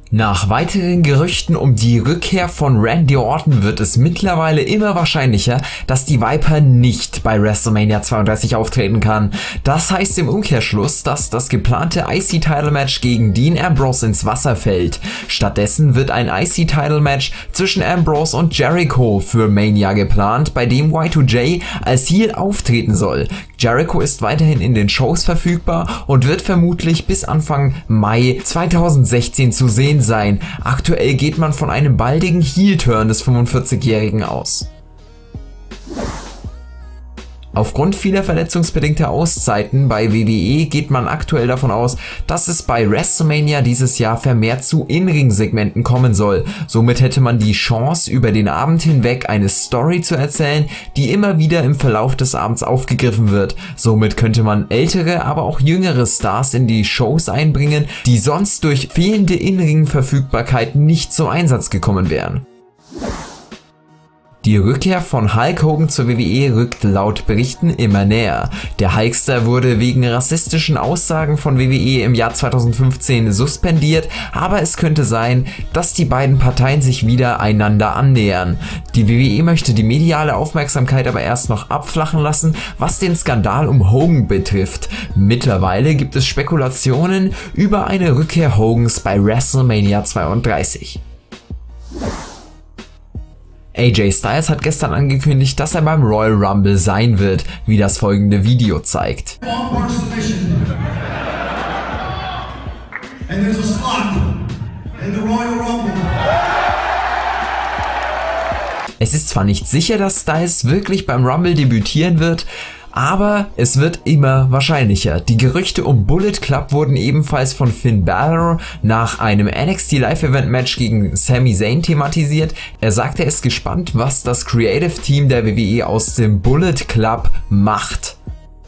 Nach weiteren Gerüchten um die Rückkehr von Randy Orton wird es mittlerweile immer wahrscheinlicher, dass die Viper nicht bei WrestleMania 32 auftreten kann. Das heißt im Umkehrschluss, dass das geplante IC-Title-Match gegen Dean Ambrose ins Wasser fällt. Stattdessen wird ein IC-Title-Match zwischen Ambrose und Jericho für Mania geplant, bei dem Y2J als Heel auftreten soll. Jericho ist weiterhin in den Shows verfügbar und wird vermutlich bis Anfang Mai 2016 zu sehen sein. Aktuell geht man von einem baldigen Heel-Turn des 45-Jährigen aus. Aufgrund vieler verletzungsbedingter Auszeiten bei WWE geht man aktuell davon aus, dass es bei WrestleMania dieses Jahr vermehrt zu In-Ring-Segmenten kommen soll. Somit hätte man die Chance, über den Abend hinweg eine Story zu erzählen, die immer wieder im Verlauf des Abends aufgegriffen wird. Somit könnte man ältere, aber auch jüngere Stars in die Shows einbringen, die sonst durch fehlende In-Ring-Verfügbarkeit nicht zum Einsatz gekommen wären. Die Rückkehr von Hulk Hogan zur WWE rückt laut Berichten immer näher. Der Hulkster wurde wegen rassistischen Aussagen von WWE im Jahr 2015 suspendiert, aber es könnte sein, dass die beiden Parteien sich wieder einander annähern. Die WWE möchte die mediale Aufmerksamkeit aber erst noch abflachen lassen, was den Skandal um Hogan betrifft. Mittlerweile gibt es Spekulationen über eine Rückkehr Hogans bei WrestleMania 32. AJ Styles hat gestern angekündigt, dass er beim Royal Rumble sein wird, wie das folgende Video zeigt. Es ist zwar nicht sicher, dass Styles wirklich beim Rumble debütieren wird, aber es wird immer wahrscheinlicher. Die Gerüchte um Bullet Club wurden ebenfalls von Finn Balor nach einem NXT Live Event Match gegen Sami Zayn thematisiert. Er sagte, er ist gespannt, was das Creative Team der WWE aus dem Bullet Club macht.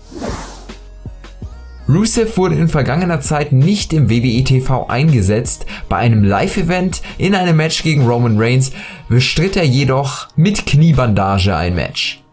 Rusev wurde in vergangener Zeit nicht im WWE TV eingesetzt. Bei einem Live-Event in einem Match gegen Roman Reigns bestritt er jedoch mit Kniebandage ein Match.